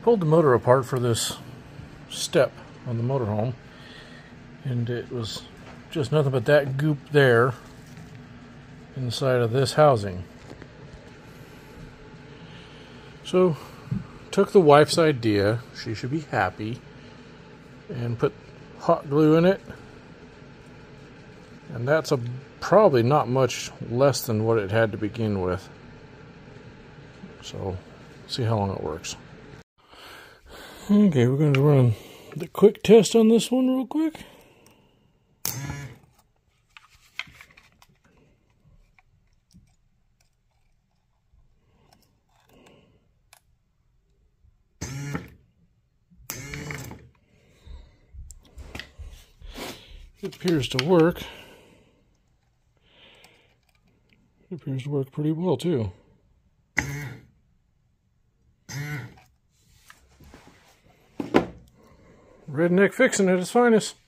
Pulled the motor apart for this step on the motorhome, and it was just nothing but that goop there inside of this housing. So took the wife's idea, she should be happy, and put hot glue in it, and that's probably not much less than what it had to begin with. So see how long it works. Okay, we're going to run the quick test on this one real quick. It appears to work. It appears to work pretty well too. Redneck fixing at its finest.